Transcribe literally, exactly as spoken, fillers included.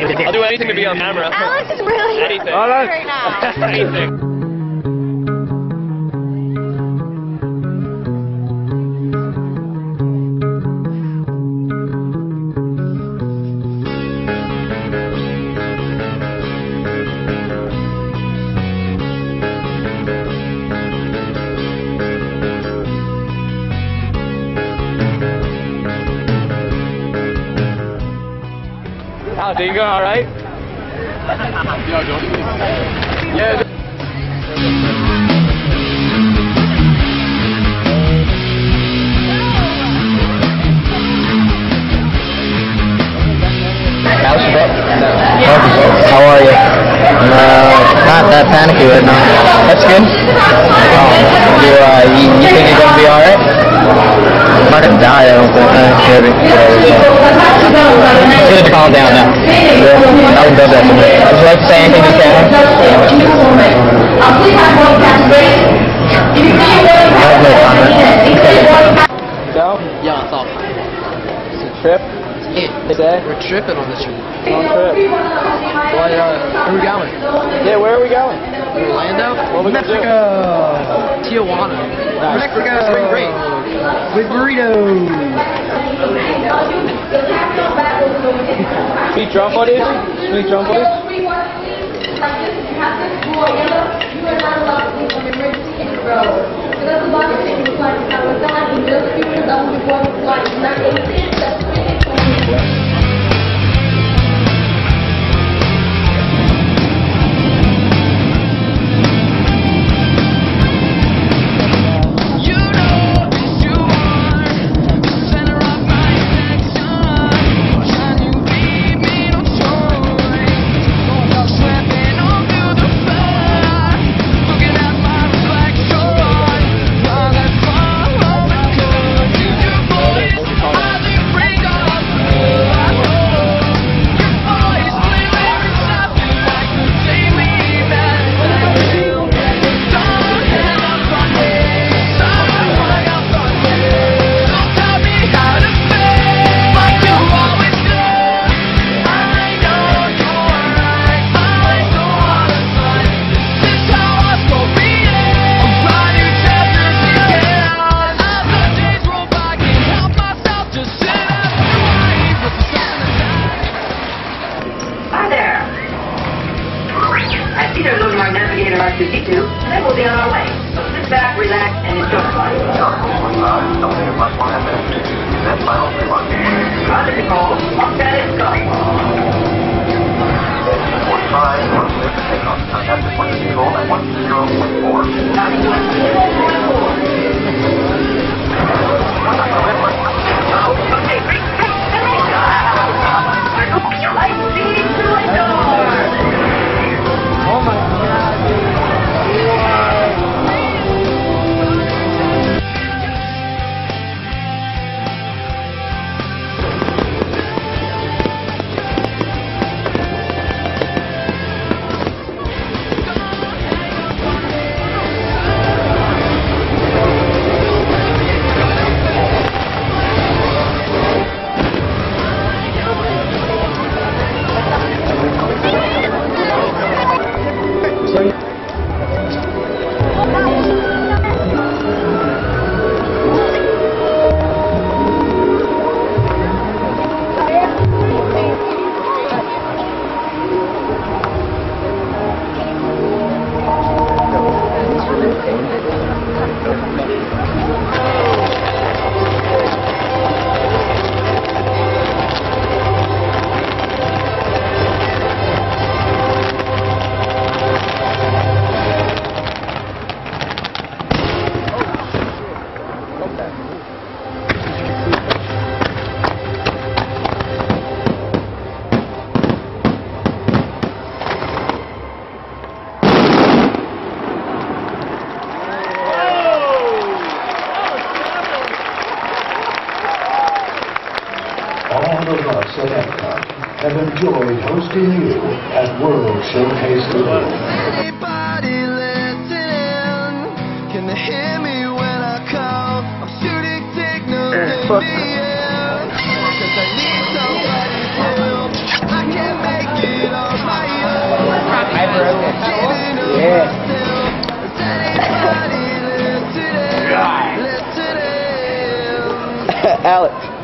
I'll do anything to be on camera. Alex is really anything. right now. Anything. Alex, are you going alright? Yeah, Joe. Yeah. How are you? Uh, not that panicky right now. That's good. Um, you, uh, you, you think you're gonna be alright? I'm not gonna die, I don't think. Uh, you need to calm down now. Yeah, nothing does that to me. Would you like to say anything to Shannon? I have no comment. So? Yeah, I thought. It's a trip? Yeah. Today? We're tripping on this trip. On trip. Why, uh, where are we going? Yeah, where are we going? Orlando? What we Mexico! Tijuana. Nice. Mexico! Spring break. With burritos. Sweet drum footage? Sweet drum footage? R two D two, and then we'll be on our way. So sit back, relax, and enjoy. Roger, Nicole. Up that is go. Okay, great. You like seeing through a door. Oh my God. All of us at Epcot have enjoyed hosting you at World Showcase World. Anybody listen? Can they hear me when I call? I'm shooting signals in the air. Cause I need somebody to. I can't make it. Alex.